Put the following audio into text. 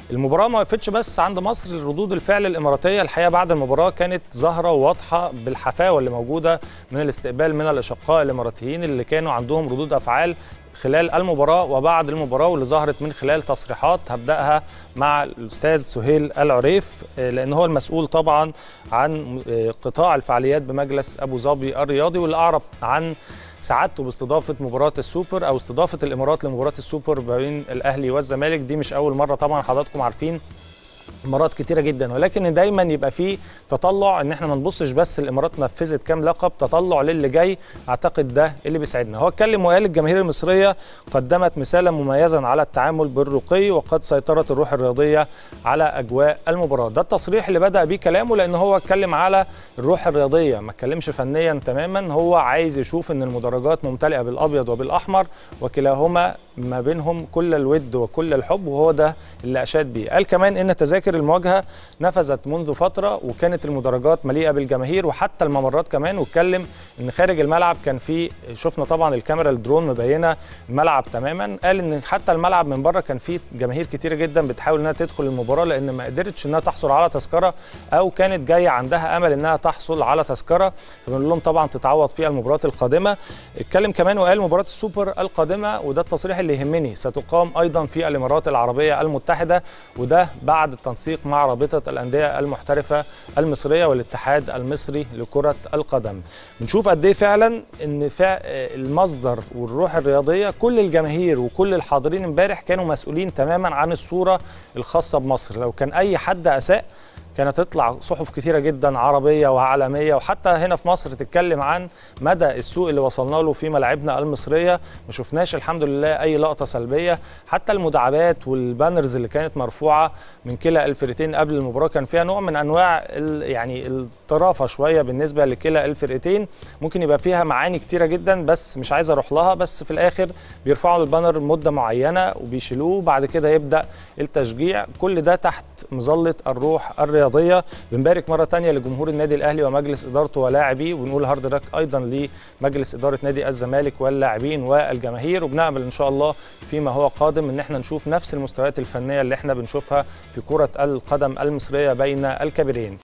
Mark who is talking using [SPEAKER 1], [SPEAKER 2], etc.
[SPEAKER 1] المباراة ما وقفتش بس عند مصر. ردود الفعل الإماراتية الحقيقة بعد المباراة كانت ظاهرة وواضحة بالحفاوة اللي موجودة من الاستقبال من الأشقاء الإماراتيين اللي كانوا عندهم ردود أفعال خلال المباراة وبعد المباراة، واللي ظهرت من خلال تصريحات هبدأها مع الأستاذ سهيل العريف، لأن هو المسؤول طبعا عن قطاع الفعاليات بمجلس أبو ظبي الرياضي، واللي أعرب عن سعادته باستضافة مباراة السوبر أو استضافة الإمارات لمباراة السوبر بين الأهلي والزمالك. دي مش أول مرة طبعا، حضراتكم عارفين مرات كتيرة جدا، ولكن دايما يبقى فيه تطلع ان احنا ما نبصش بس الامارات نفذت كام لقب، تطلع للي جاي. اعتقد ده اللي بيسعدنا. هو اتكلم وقال الجماهير المصريه قدمت مثالا مميزا على التعامل بالرقي، وقد سيطرت الروح الرياضيه على اجواء المباراه. ده التصريح اللي بدا بيه كلامه، لان هو اتكلم على الروح الرياضيه، ما اتكلمش فنيا تماما. هو عايز يشوف ان المدرجات ممتلئه بالابيض وبالاحمر، وكلاهما ما بينهم كل الود وكل الحب، وهو ده اللي اشاد بيه. قال كمان ان تذاكر المواجهه نفذت منذ فتره، وكانت المدرجات مليئه بالجماهير وحتى الممرات كمان. واتكلم ان خارج الملعب كان في، شفنا طبعا الكاميرا الدرون مبينه الملعب تماما. قال ان حتى الملعب من بره كان فيه جماهير كتيره جدا بتحاول انها تدخل المباراه، لان ما قدرتش انها تحصل على تذكره او كانت جايه عندها امل انها تحصل على تذكره، فبنقول لهم طبعا تتعوض فيها المباريات القادمه. اتكلم كمان وقال مباراه السوبر القادمه، وده التصريح اللي يهمني، ستقام ايضا في الامارات العربيه المتحده، وده بعد التنسيق مع رابطه الانديه المحترفه المصريه والاتحاد المصري لكره القدم. بنشوف قد ايه فعلا ان المصدر والروح الرياضيه، كل الجماهير وكل الحاضرين امبارح كانوا مسؤولين تماما عن الصوره الخاصه بمصر. لو كان اي حد اساء كانت تطلع صحف كتيرة جدا عربية وعالمية وحتى هنا في مصر تتكلم عن مدى السوء اللي وصلنا له في ملاعبنا المصرية. ما شفناش الحمد لله أي لقطة سلبية. حتى المداعبات والبانرز اللي كانت مرفوعة من كلا الفرقتين قبل المباراة كان فيها نوع من أنواع يعني الطرافة شوية بالنسبة لكلا الفرقتين. ممكن يبقى فيها معاني كتيرة جدا بس مش عايز أروح لها. بس في الآخر بيرفعوا البانر مدة معينة وبيشيلوه، بعد كده يبدأ التشجيع. كل ده تحت مظلة الروح الرياضية. بنبارك مرة تانية لجمهور النادي الأهلي ومجلس إدارته ولاعبيه، ونقول هارد لك أيضا لمجلس إدارة نادي الزمالك واللاعبين والجماهير. وبنأمل إن شاء الله فيما هو قادم إن احنا نشوف نفس المستويات الفنية اللي احنا بنشوفها في كرة القدم المصرية بين الكبيرين.